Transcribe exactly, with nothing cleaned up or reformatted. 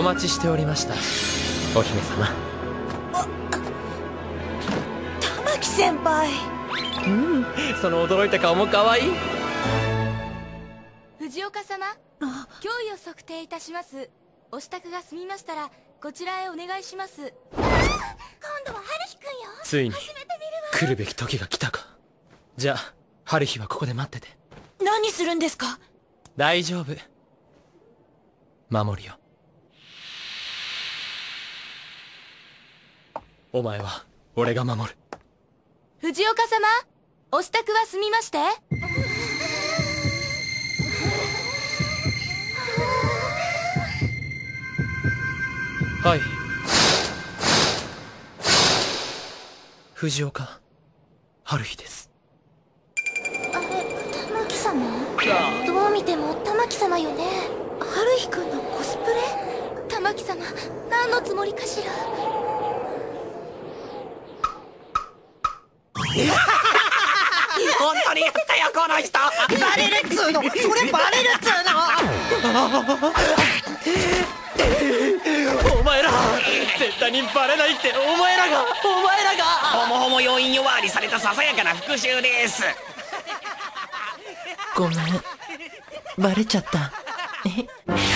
お待ちしておりました、お姫様。 玉木先輩。 うん、その驚いた顔も可愛い。 藤岡様、脅威を測定いたします。お支度が済みましたらこちらへお願いします。今度は春日くんよ。 ついに来るべき時が来たか。じゃあ春日はここで待ってて。 何するんですか？ 大丈夫、守るよ。お前は俺が守る。 藤岡様、お支度は済みまして？ はい。藤岡春日です。 あれ、玉木様？どう見ても玉木様よね。 春日くんのコスプレ？ 玉木様、何のつもりかしら。 本当にやったよこの人。 バレるっつうの、それバレるっつお前ら絶対にバレないって。お前らがお前らがホモホモ要員呼ばわりされたささやかな復讐です。 ごめん、バレちゃった。え